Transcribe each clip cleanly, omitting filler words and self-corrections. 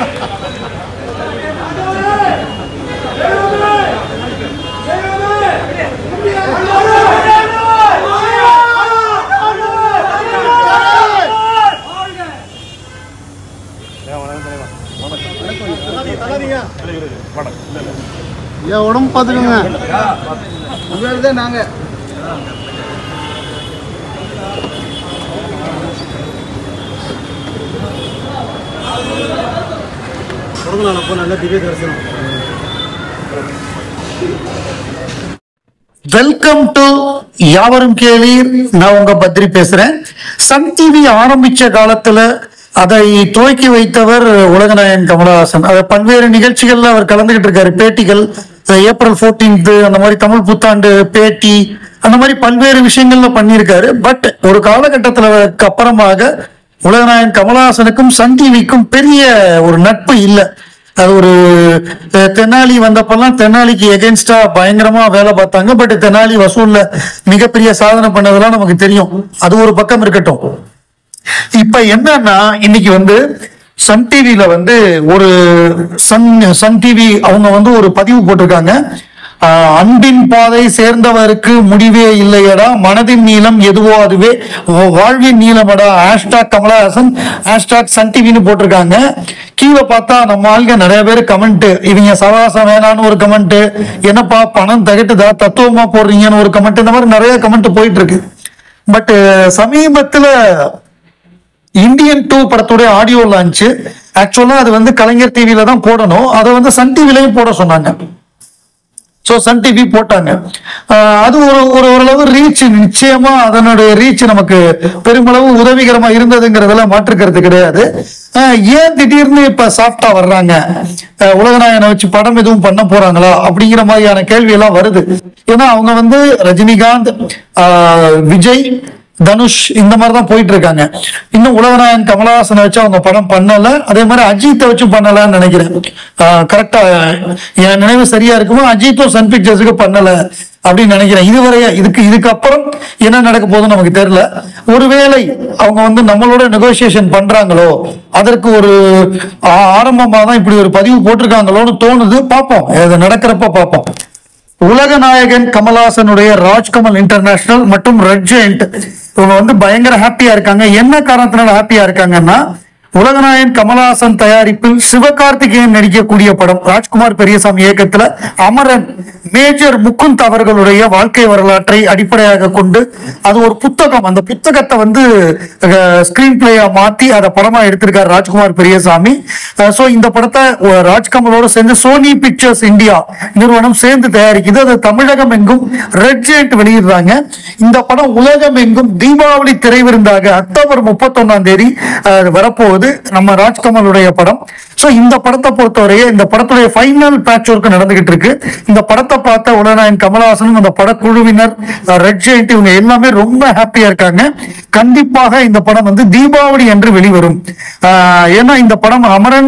உடம்பு பார்த்துக்கோங்க. நாங்க நல்ல திவ்ய தரிசனம். வெல்கம் டு யாவரும் கேளீர். நான் உங்க பத்ரி பேசுறேன். சன் டிவி ஆரம்பிச்ச காலத்துல அதை துவக்கி வைத்தவர் உலகநாயகன் கமலஹாசன். அதை பல்வேறு நிகழ்ச்சிகள்ல அவர் கலந்துகிட்டு இருக்காரு. பேட்டிகள், ஏப்ரல் 14 அந்த மாதிரி தமிழ் புத்தாண்டு பேட்டி, அந்த மாதிரி பல்வேறு விஷயங்கள்ல பண்ணியிருக்காரு. பட் ஒரு காலகட்டத்திற்கு அப்புறமாக உலகநாயகன் கமலஹாசனுக்கும் சன் டிவிக்கும் பெரிய ஒரு நட்பு இல்லை. அது ஒரு தென்னாலி வந்தப்பெல்லாம் தென்னாலிக்கு எகென்ஸ்டா பயங்கரமா வேலை பார்த்தாங்க. பட் தென்னாலி வசூல்ல மிகப்பெரிய சாதனை பண்ணதெல்லாம் நமக்கு தெரியும். அது ஒரு பக்கம் இருக்கட்டும். இப்ப என்னன்னா, இன்னைக்கு சன் டிவில ஒரு சன் டிவி அவங்க ஒரு பதிவு போட்டிருக்காங்க. அன்பின் பாதை சேர்ந்தவருக்கு முடிவே இல்லையடா, மனதின் நீளம் எதுவோ அதுவே வாழ்வின் நீளமடா, #கமலஹாசன் #சன் டிவின்னு போட்டிருக்காங்க. கீழே பார்த்தா நம்ம ஆளுங்க நிறைய பேர் கமெண்ட், இவங்க சவாசம் வேணான்னு ஒரு கமெண்ட், என்னப்பா பணம் தகட்டுதா தத்துவமா போடுறீங்கன்னு ஒரு கமெண்ட், இந்த மாதிரி நிறைய கமெண்ட் போயிட்டு இருக்கு. பட் சமீபத்துல இந்தியன் 2 படத்துடைய ஆடியோ லான்ச், ஆக்சுவலா அது கலைஞர் டிவில தான் போடணும். அதை சன் டிவிலையும் போட சொன்னாங்க. சோ சன் டிவி போட்டாங்க. அது ஓரளவு ரீச், நிச்சயமா அதனுடைய ரீச் நமக்கு பெருமளவு உதவிகரமா இருந்ததுங்கிறதுல மாற்றுக்கிறது கிடையாது. ஏன் திடீர்னு இப்ப சாஃப்டா வர்றாங்க, உலகநாயகனை வச்சு படம் எதுவும் பண்ண போறாங்களா அப்படிங்கிற மாதிரியான கேள்வி எல்லாம் வருது. ஏன்னா அவங்க ரஜினிகாந்த், விஜய், தனுஷ் இந்த மாதிரிதான் போயிட்டு இருக்காங்க. இன்னும் உலகநாயகன் கமலஹாசனை வச்சு அவங்க படம் பண்ணல. அதே மாதிரி அஜித்தை வச்சு பண்ணலன்னு நினைக்கிறேன். கரெக்டா என் நினைவு சரியா இருக்குமோ, அஜித்தும் சன் பிக்சர்ஸுக்கு பண்ணல அப்படின்னு நினைக்கிறேன். இதுவரைய இதுக்கப்புறம் என்ன நடக்க போகுதுன்னு நமக்கு தெரியல. ஒருவேளை அவங்க நம்மளோட நெகோசியேஷன் பண்றாங்களோ, அதற்கு ஒரு ஆரம்பமா தான் இப்படி ஒரு பதிவு போட்டிருக்காங்களோன்னு தோணுது. பார்ப்போம், அது நடக்கிறப்ப பார்ப்போம். உலகநாயகன் கமலஹாசனுடைய ராஜ்கமல் இன்டர்நேஷனல் மற்றும் ரெட் ஜெயண்ட் இவங்க பயங்கர ஹாப்பியா இருக்காங்க. என்ன காரணத்தினால ஹாப்பியா இருக்காங்கன்னா, உலகநாயகன் கமலஹாசன் தயாரிப்பில் சிவகார்த்திகேயன் நடிக்கக்கூடிய படம், ராஜ்குமார் பெரியசாமி இயக்கத்துல அமரன், மேஜர் முகுந்த் அவர்களுடைய வாழ்க்கை வரலாற்றை அடிப்படையாக கொண்டு அது ஒரு புத்தகம். அந்த புத்தகத்தை ஸ்கிரீன் பிளேயா மாத்தி அதை படமா எடுத்திருக்காரு ராஜ்குமார் பெரியசாமி. சோ இந்த படத்தை ராஜ்கமலோட சேர்ந்து சோனி பிக்சர்ஸ் இந்தியா நிறுவனம் சேர்ந்து தயாரிக்குது. அது தமிழகம் எங்கும் ரெட் ஜெயண்ட் வெளியிடுறாங்க. இந்த படம் உலகம் எங்கும் தீபாவளி திரைவிருந்தாக அக்டோபர் 31 வரப்போகுது. நம்ம ராஜ்கமலுடைய படம். சோ இந்த படத்தை பொறுத்தவரையே இந்த படத்துடைய ஃபைனல் பேட்ச் ஒர்க் நடந்துகிட்டு இருக்கு. இந்த படத்தை பார்த்த உலகநாயகன் கமலஹாசனும் அந்த படக்குழுவினர், ரெட் ஜெயண்ட் இவங்க எல்லாமே ரொம்ப ஹாப்பியா இருக்காங்க. கண்டிப்பாக இந்த படம் தீபாவளி என்று வெளிவரும். ஏன்னா இந்த படம் அமரன்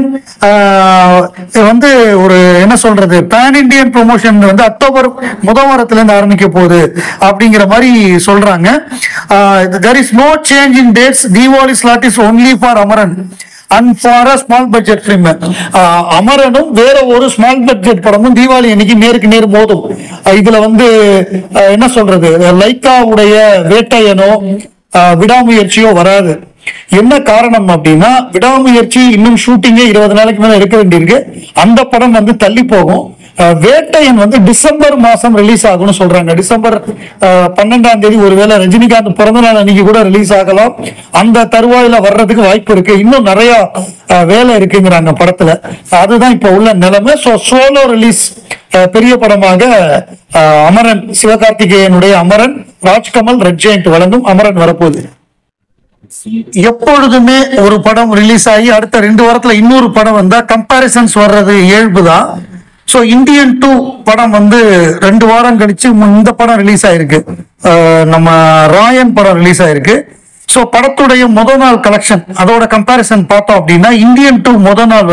ஒரு என்ன சொல்றது, பேன் இண்டியன் ப்ரொமோஷன் அக்டோபர் முதல் வாரத்துல இருந்து ஆரம்பிக்க போகுது அப்படிங்கிற மாதிரி சொல்றாங்க. there is no change in dates. Diwali slot is only for Amaran and for a small budget film. அமரனும் வேற ஒரு ஸ்மால் பட்ஜெட் படமும் தீபாவளி அன்னைக்கு நேருக்கு நேர் மோதும். இதுல என்ன சொல்றது, லைக்காவுடைய வேட்டையனோ விடாமுயற்சியோ வராது. என்ன காரணம் அப்படின்னா, விடாமுயற்சி இன்னும் ஷூட்டிங்கே 20 நாளைக்கு மேல இருக்க வேண்டியிருக்கு. அந்த படம் தள்ளி போகும். வேட்டையன் டிசம்பர் மாசம் ரிலீஸ் ஆகும்னு சொல்றாங்க. டிசம்பர் 12 ஒருவேளை ரஜினிகாந்த் பிறந்த நாள் அன்னைக்கு கூட ரிலீஸ் ஆகலாம். அந்த தருவாயில வர்றதுக்கு வாய்ப்பு இருக்கு. இன்னும் நிறைய வேலை இருக்குங்கிறாங்க படத்துல. அதுதான் இப்ப உள்ள நிலைமை. சோலோ ரிலீஸ் பெரிய படமாக அமரன், சிவகார்த்திகேயனுடைய அமரன், ராஜ்கமல் ரெட் ஜெயண்ட் வழங்கும் அமரன் வரப்போகுது. எப்பொழுதுமே ஒரு படம் ரிலீஸ் ஆகி அடுத்த 2 வாரத்துல இன்னொரு படம் வந்தா கம்பாரிசன்ஸ் வர்றது இயல்புதான். சோ இந்தியன் 2 படம் 2 வாரம் கழிச்சு இந்த படம் ரிலீஸ் ஆயிருக்கு. நம்ம ராயன் படம் ரிலீஸ் ஆயிருக்கு. சோ படத்துடைய முதல் நாள் கலெக்ஷன் அதோட கம்பாரிசன் பார்த்தோம் அப்படின்னா, இந்தியன் 2 முதல் நாள்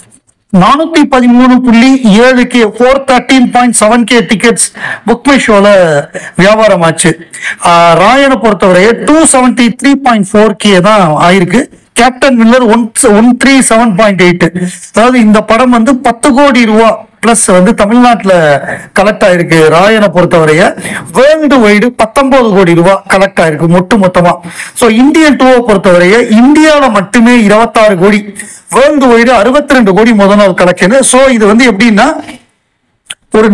413.7K 413.7K tickets book my ஷோல வியாபாரம் ஆச்சு. ராயனை பொறுத்தவரையே 273.4K தான் ஆயிருக்கு. Captain miller 137.8. அதாவது இந்த படம் வந்து 10 கோடி ரூபா பிளஸ் வந்து தமிழ்நாட்டுல கலெக்ட் ஆயிருக்கு. ராயனை பொறுத்தவரைய வேர்ல்டு வைடு 19 கோடி ரூபாய் கலெக்ட் ஆயிருக்கு மொத்தமா. சோ இந்தியன் 2 பொறுத்தவரைய இந்தியாவில மட்டுமே 26 கோடி, வேர்ல்டு வைடு 62 கோடி முதல் நாள் கலெக்ஷன். சோ இது வந்து எப்படின்னா ஒரு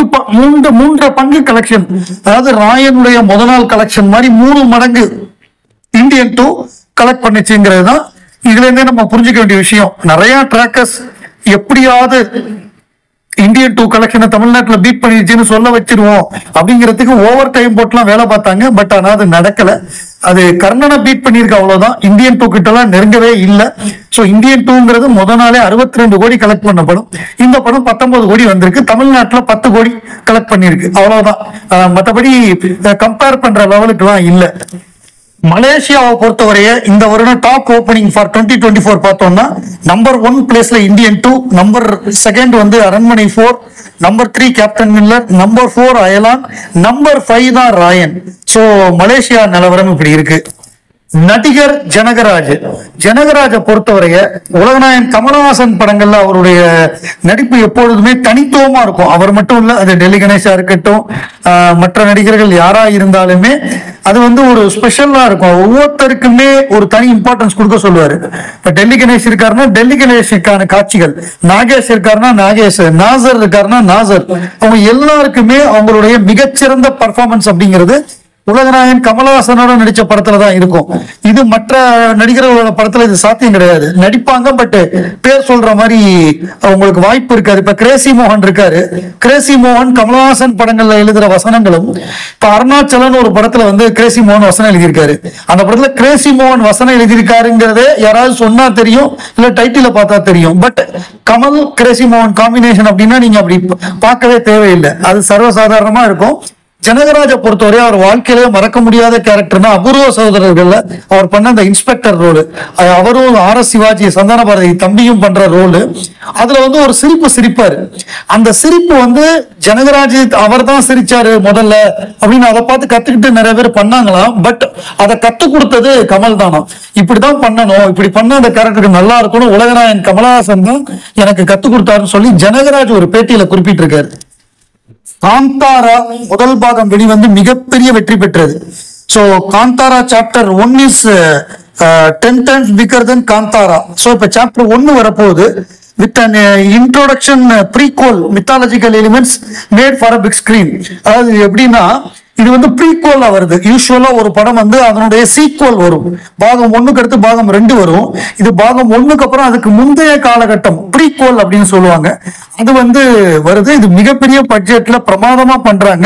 3 பங்கு கலெக்ஷன், அதாவது ராயனுடைய முதல் நாள் கலெக்ஷன் மாதிரி 3 மடங்கு இந்தியன் 2 கலெக்ட் பண்ணிச்சுங்கிறது தான் இதுல இருந்தே நம்ம புரிஞ்சுக்க வேண்டிய விஷயம். நிறைய ட்ராக்கர்ஸ் எப்படியாவது இந்தியன் 2 கலெக்ஷனை தமிழ்நாட்டில் பீட் பண்ணிடுச்சுன்னு சொல்ல வச்சிருவோம் அப்படிங்கிறதுக்கு ஓவர் டைம் போட்டுலாம் வேலை பார்த்தாங்க. பட் ஆனா அது நடக்கல. அது கர்ணனை பீட் பண்ணிருக்கு, அவ்வளவுதான். இந்தியன் 2 கிட்ட எல்லாம் நெருங்கவே இல்லை. சோ இந்தியன் 2ங்கிறது முதல் நாளே 62 கோடி கலெக்ட் பண்ண படம். இந்த படம் 19 கோடி வந்திருக்கு. தமிழ்நாட்டுல 10 கோடி கலெக்ட் பண்ணிருக்கு, அவ்வளவுதான். மற்றபடி கம்பேர் பண்ற லெவலுக்கு எல்லாம் இல்லை. மலேசியாவை பொறுத்தவரைய இந்த வருடம் டாப் ஓப்பனிங் ஃபார் 2024 பார்த்தோம்னா நம்பர் 1 பிளேஸ்ல இந்தியன் 2, நம்பர் 2 வந்து Aranmanai 4, number 3 captain miller, number 4 Ayalaan, number 5 தான் ராயன். சோ மலேசியா நிலவரம் இப்படி இருக்கு. நடிகர் ஜனகராஜ பொறுத்தவரைய உலகநாயகன் கமலஹாசன் படங்கள்ல அவருடைய நடிப்பு எப்பொழுதுமே தனித்துவமா இருக்கும். அவர் மட்டும் இல்ல, அது டெல்லி கணேஷா இருக்கட்டும், மற்ற நடிகர்கள் யாரா இருந்தாலுமே அது வந்து ஒரு ஸ்பெஷலா இருக்கும். ஒவ்வொருத்தருக்குமே ஒரு தனி இம்பார்ட்டன்ஸ் கொடுக்க சொல்லுவாரு. இப்ப டெல்லி கணேஷ் இருக்காருன்னா டெல்லி கணேஷுக்கான காட்சிகள், நாகேஷ் இருக்காருன்னா நாகேஷ், நாசர் இருக்காருன்னா நாசர், அவங்க எல்லாருக்குமே அவங்களுடைய மிகச்சிறந்த பர்ஃபார்மன்ஸ் அப்படிங்கிறது உலகநாயகன் கமலஹாசனோட நடிச்ச படத்துலதான் இருக்கும். இது மற்ற நடிகர்களோட படத்துல இது சாத்தியம் கிடையாது. நடிப்பாங்க, பட் பேர் சொல்ற மாதிரி அவங்களுக்கு வாய்ப்பு இருக்காது. இப்ப கிரேசி மோகன் இருக்காரு. கிரேசி மோகன் கமலஹாசன் படங்கள்ல எழுதுற வசனங்களும், இப்ப அருணாச்சலன் ஒரு படத்துல வந்து கிரேசி மோகன் வசனம் எழுதியிருக்காரு. அந்த படத்துல கிரேசி மோகன் வசனம் எழுதியிருக்காருங்கிறதே யாராவது சொன்னா தெரியும், இல்ல டைட்டில பார்த்தா தெரியும். பட் கமல் கிரேசி மோகன் காம்பினேஷன் அப்படின்னா நீங்க அப்படி பார்க்கவே தேவையில்லை, அது சர்வசாதாரணமா இருக்கும். ஜனகராஜ பொறுத்தவரை அவர் வாழ்க்கையிலே மறக்க முடியாத கேரக்டர்னா அபூர்வ சகோதரர்கள்ல அவர் பண்ண அந்த இன்ஸ்பெக்டர் ரோல், அவரும் RS சிவாஜி சந்தான பாரதி தம்பியும் பண்ற ரோல், அதுல வந்து ஒரு சிரிப்பாரு. அந்த சிரிப்பு வந்து ஜனகராஜ் அவர் தான் சிரிச்சாரு முதல்ல அப்படின்னு அதை பார்த்து கத்துக்கிட்டு நிறைய பேர் பண்ணாங்களாம். பட் அதை கத்து கொடுத்தது கமல் தானா. இப்படிதான் பண்ணணும், இப்படி பண்ண அந்த கேரக்டருக்கு நல்லா இருக்கணும், உலகநாயகன் கமலஹாசன் தான் எனக்கு கத்து கொடுத்தாருன்னு சொல்லி ஜனகராஜ் ஒரு பேட்டியில குறிப்பிட்டிருக்காரு. காந்தாரா முதல் பாகம் வெளிவந்து மிகப்பெரிய வெற்றி பெற்றது. So Kantara chapter 1 is 10 times bigger than Kantara. So இப்ப சாப்டர் 1 வரப்போகுது. with an introduction prequel mythological elements made for a big screen. அதாவது எப்படின்னா இது வந்து ப்ரீக்வலா வருது. யூஸ்வலா ஒரு படம் வந்து அதனுடைய சீக்வல் வரும், பாகம் 1க்கு அடுத்து பாகம் 2 வரும். இது பாகம் 1க்கு அப்புறம் அதுக்கு முந்தைய காலகட்டம் ப்ரீக்வல் அப்படின்னு சொல்லுவாங்க, அது வந்து வருது. இது மிகப்பெரிய பட்ஜெட்ல பிரமாதமா பண்றாங்க.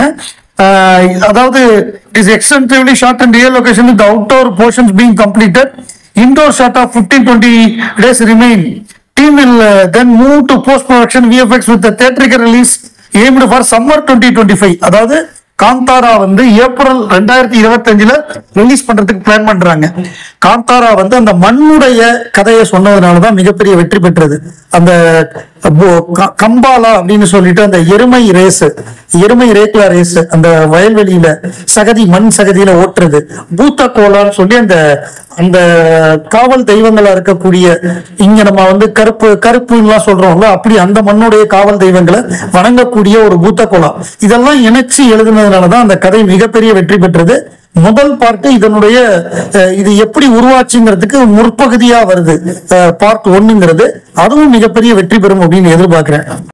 அதாவது it is extensively shot in real location with the outdoor portions being completed. Indoor shot of 15-20 days remain. Team will then move to post production VFX with the theatrical release aimed for summer 2025. அதாவது காந்தாரா வந்து April 2025 release பண்றதுக்கு plan பண்றாங்க. காந்தாரா வந்து அந்த மண்ணுடைய கதையை சொன்னதுனாலதான் மிகப்பெரிய வெற்றி பெற்றது. அந்த கம்பாலா அப்படின்னு சொல்லிட்டு அந்த எருமை ரேக்லா ரேஸ், அந்த வயல்வெளியில மண் சகதியில ஓட்டுறது, பூத்த கோலான்னு சொல்லி அந்த அந்த காவல் தெய்வங்களா இருக்கக்கூடிய, இங்க நம்ம வந்து கருப்பு எல்லாம் சொல்றோம்ல, அப்படி அந்த மண்ணுடைய காவல் தெய்வங்களை வணங்கக்கூடிய ஒரு பூத்த கோலா, இதெல்லாம் இணைச்சு எழுதுனதுனாலதான் அந்த கதை மிகப்பெரிய வெற்றி பெற்றது. முதல் பார்ட் இதனுடைய இது எப்படி உருவாச்சுங்கிறதுக்கு முற்பகுதியா வருது பார்ட் 1ங்கிறது. அதுவும் மிகப்பெரிய வெற்றி பெறும் அப்படின்னு எதிர்பார்க்கிறேன்.